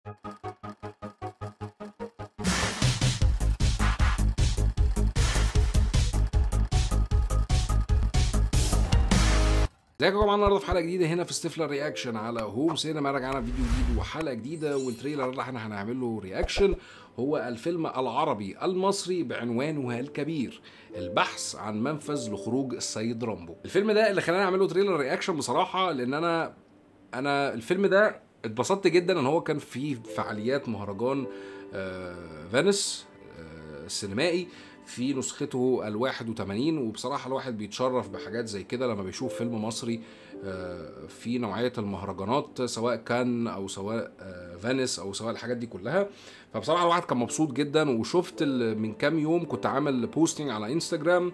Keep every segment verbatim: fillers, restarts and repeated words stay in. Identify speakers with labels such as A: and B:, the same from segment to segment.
A: ازيكم يا جماعه؟ النهارده في حلقه جديده هنا في ستيفلر رياكشن على هوم سينما. رجعنا فيديو جديد وحلقه جديده، والتريلر اللي احنا هنعمل له رياكشن هو الفيلم العربي المصري بعنوانه الكبير، البحث عن منفذ لخروج السيد رامبو. الفيلم ده اللي خلاني اعمل له تريلر رياكشن بصراحه، لان انا انا الفيلم ده اتبسطت جدا ان هو كان في فعاليات مهرجان آه فينيس آه السينمائي في نسخته الواحد وثمانين، وبصراحة الواحد بيتشرف بحاجات زي كده لما بيشوف فيلم مصري في نوعية المهرجانات، سواء كان أو سواء فينيس أو سواء الحاجات دي كلها. فبصراحة الواحد كان مبسوط جدا. وشفت من كام يوم كنت عامل بوستنج على انستجرام،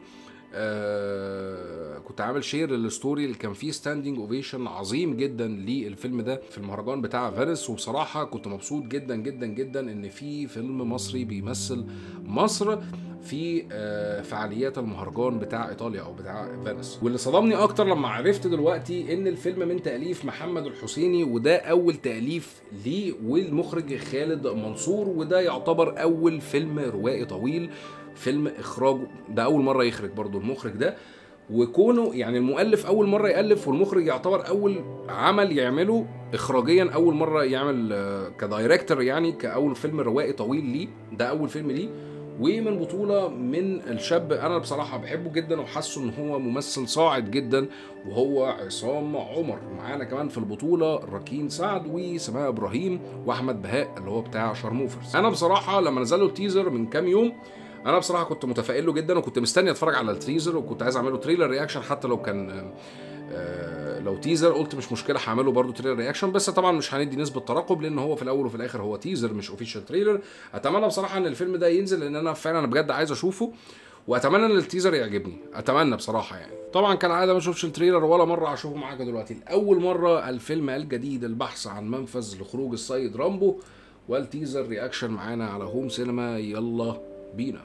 A: آه كنت عامل شير للستوري اللي كان فيه ستاندينج اوفيشن عظيم جدا للفيلم ده في المهرجان بتاع فينيس. وبصراحه كنت مبسوط جدا جدا جدا ان في فيلم مصري بيمثل مصر في آه فعاليات المهرجان بتاع ايطاليا او بتاع فينيس. واللي صدمني اكتر لما عرفت دلوقتي ان الفيلم من تاليف محمد الحسيني، وده اول تاليف ليه، والمخرج خالد منصور، وده يعتبر اول فيلم روائي طويل فيلم اخراجه، ده اول مره يخرج برضو المخرج ده. وكونه يعني المؤلف اول مره يالف، والمخرج يعتبر اول عمل يعمله اخراجيا، اول مره يعمل كدايركتور، يعني كاول فيلم روائي طويل ليه، ده اول فيلم ليه. ومن بطوله من الشاب انا بصراحه بحبه جدا وحاسه ان هو ممثل صاعد جدا، وهو عصام عمر. معانا كمان في البطوله راكين سعد وسماء ابراهيم واحمد بهاء اللي هو بتاع شارموفرز. انا بصراحه لما نزل له التيزر من كام يوم انا بصراحه كنت متفائل له جدا، وكنت مستني اتفرج على التيزر، وكنت عايز اعمله تريلر رياكشن. حتى لو كان آه لو تيزر قلت مش مشكله هعمله برده تريلر رياكشن، بس طبعا مش هندي نسبه ترقب لان هو في الاول وفي الاخر هو تيزر مش اوفيشال تريلر. اتمنى بصراحه ان الفيلم ده ينزل، لان انا فعلا انا بجد عايز اشوفه، واتمنى ان التيزر يعجبني، اتمنى بصراحه يعني. طبعا كالعاده ما شفتش التريلر ولا مره، هشوفه معاكم دلوقتي لاول مره. الفيلم الجديد البحث عن منفذ لخروج السيد رامبو، والتيزر رياكشن معانا على هوم سينما. يلا بينا.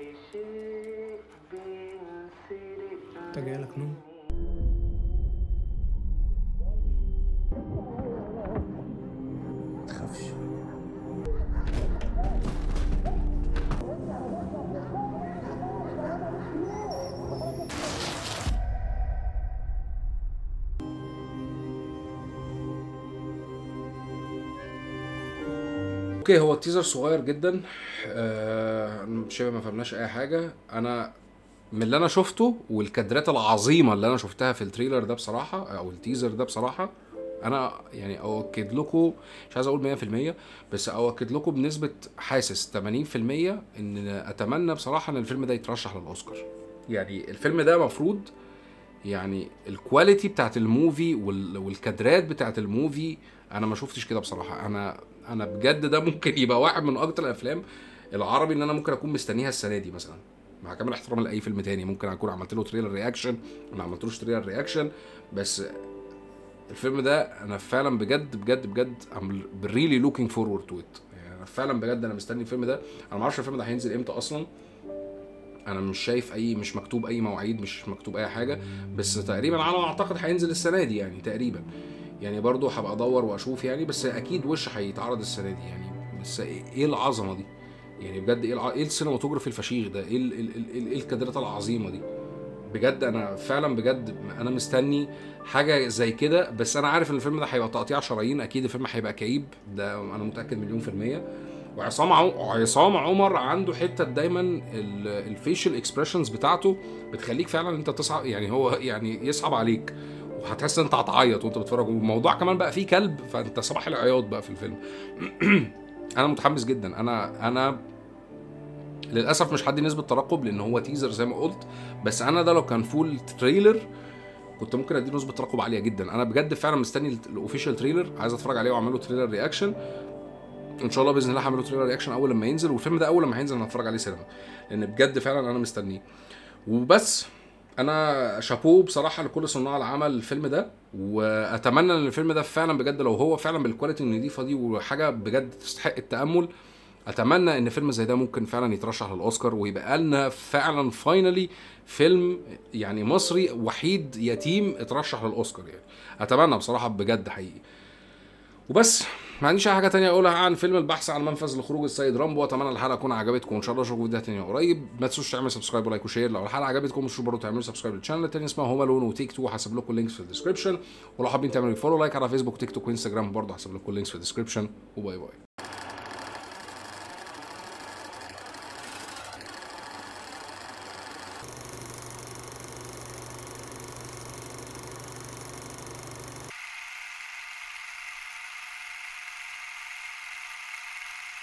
B: انت جايلك نوم؟ متخافش.
A: اوكي، هو التيزر صغير جدا، آه شبه ما فهمناش اي حاجه. انا من اللي انا شفته والكادرات العظيمه اللي انا شفتها في التريلر ده بصراحه او التيزر ده بصراحه، انا يعني اؤكد لكم، مش عايز اقول مية في المية، بس اؤكد لكم بنسبه حاسس ثمانين في المية ان اتمنى بصراحه ان الفيلم ده يترشح للاوسكار. يعني الفيلم ده مفروض يعني الكواليتي بتاعت الموفي والكادرات بتاعت الموفي انا ما شفتش كده بصراحه. انا انا بجد ده ممكن يبقى واحد من اكتر الافلام العربي ان انا ممكن اكون مستنيها السنه دي مثلا، مع كامل احترامي لاي فيلم تاني ممكن اكون عملت له تريلر رياكشن، ما عملتلوش تريلر رياكشن. بس الفيلم ده انا فعلا بجد بجد بجد I'm really looking forward to it. يعني انا فعلا بجد انا مستني الفيلم ده. انا ما اعرفش الفيلم ده هينزل امتى اصلا، انا مش شايف اي، مش مكتوب اي مواعيد، مش مكتوب اي حاجه، بس تقريبا على ما اعتقد هينزل السنه دي يعني تقريبا. يعني برضو هبقى ادور واشوف يعني، بس اكيد وش هيتعرض السنه دي يعني. بس ايه العظمه دي يعني بجد؟ ايه الع... ايه السينماتوجرافي الفشيخ ده؟ ايه ال... ال... ال... ايه الكادرات العظيمه دي بجد؟ انا فعلا بجد انا مستني حاجه زي كده. بس انا عارف ان الفيلم ده هيبقى تقطيع شرايين، اكيد الفيلم هيبقى كئيب، ده انا متاكد مليون في الميه. وعصام عصام عمر عنده حته دايما الفيشل اكسبريشنز بتاعته بتخليك فعلا انت تصعب، يعني هو يعني يصعب عليك، وهتحس ان انت هتعيط وانت بتتفرج. والموضوع كمان بقى فيه كلب، فانت صباح العياط بقى في الفيلم. انا متحمس جدا. انا انا للاسف مش هدي نسبه ترقب لان هو تيزر زي ما قلت، بس انا ده لو كان فول تريلر كنت ممكن ادي نسبه ترقب عاليه جدا. انا بجد فعلا مستني الاوفيشال تريلر، عايز اتفرج عليه واعمل له تريلر رياكشن ان شاء الله باذن الله. هعمله تريلر رياكشن اول لما ينزل، والفيلم ده اول لما هينزل انا هتفرج عليه سينما، لان بجد فعلا انا مستنيه. وبس انا شابوه بصراحه لكل صناع العمل الفيلم ده، واتمنى ان الفيلم ده فعلا بجد لو هو فعلا بالكواليتي النظيفه دي وحاجه بجد تستحق التامل، اتمنى ان فيلم زي ده ممكن فعلا يترشح للاوسكار، ويبقى لنا فعلا فاينلي فيلم يعني مصري وحيد يتيم اترشح للاوسكار يعني. اتمنى بصراحه بجد حقيقي. وبس ما عنديش اي حاجه تانية اقولها عن فيلم البحث عن منفذ لخروج السيد رامبو. اتمنى الحلقه تكون عجبتكم وان شاء الله اشوفكم في فيديو تاني قريب. ما تنسوش تعملوا سبسكرايب ولايك وشير لو الحلقه عجبتكم. مش برضه تعملوا سبسكرايب للشانل التاني اسمها هوم الون وتيك تو، هسيب لكم اللينكس في الديسكربشن. ولو حابين تعملوا فولو لايك على فيسبوك تيك توك وانستجرام برضه هسيب لكم اللينكس في الديسكربشن. وباي باي.